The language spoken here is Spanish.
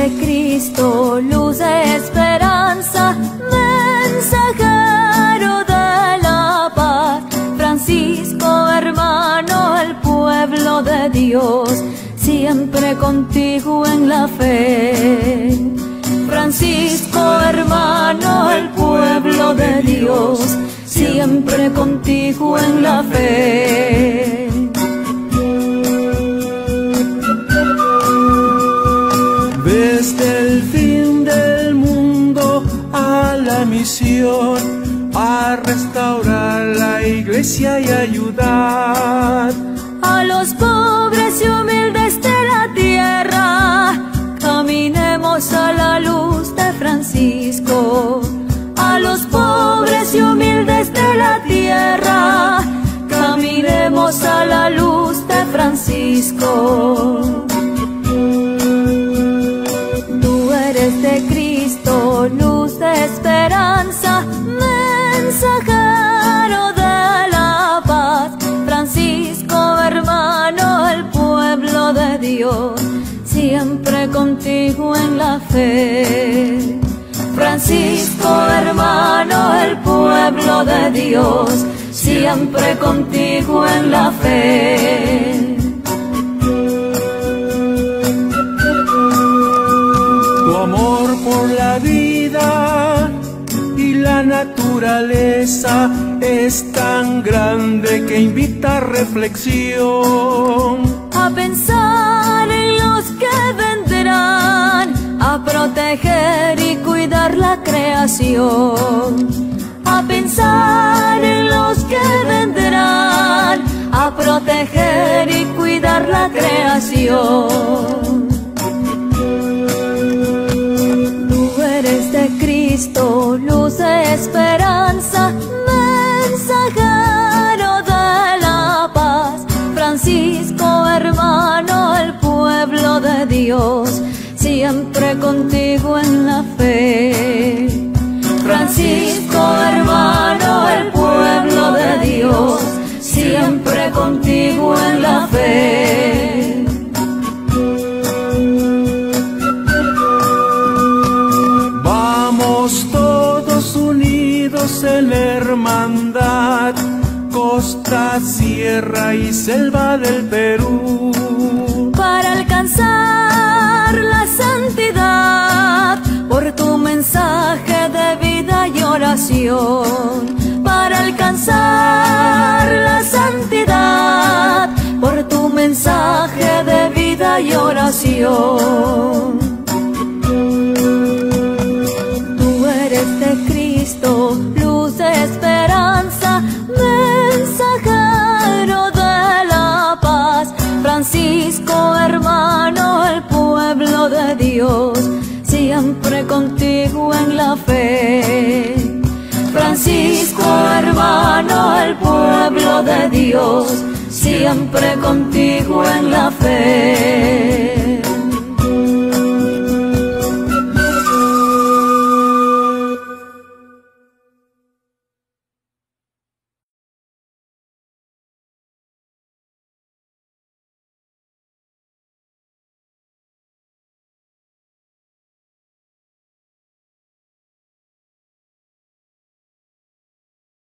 de Cristo, luz de esperanza, mensajero de la paz. Francisco, hermano, el pueblo de Dios, siempre contigo en la fe. Francisco, hermano, el pueblo de Dios, siempre contigo en la fe. Desde el fin del mundo a la misión, a restaurar la iglesia y ayudar a los pobres y humildes de la tierra. Caminemos a la luz de Francisco. A los pobres y humildes de la tierra, caminemos a la luz de Francisco. Tú eres de Cristo, luz de esperanza, mensajero de la paz. Francisco, hermano, el pueblo de Dios, siempre contigo en la fe. Francisco, hermano, el pueblo de Dios, siempre contigo en la fe. Tu amor por la vida y la naturaleza es tan grande que invita a reflexión, A pensar en los que vendrán, a proteger y cuidar la creación. A pensar en los que vendrán, a proteger y cuidar la creación. Tú eres de Cristo, luz de esperanza, mensajero de la paz. Francisco, hermano, el pueblo de Dios, siempre contigo en la fe. Francisco, hermano, el pueblo de Dios, siempre contigo en la fe. Vamos todos unidos en hermandad, costa, sierra y selva del Perú, para alcanzar la santidad, por tu mensaje de vida y oración. Para alcanzar la santidad, por tu mensaje de vida y oración. Tú eres de Cristo, luz de esperanza, mensajero de la paz. Francisco, hermano, el pueblo de Dios, siempre contigo en la fe. Francisco, hermano, el pueblo de Dios, siempre contigo en la fe.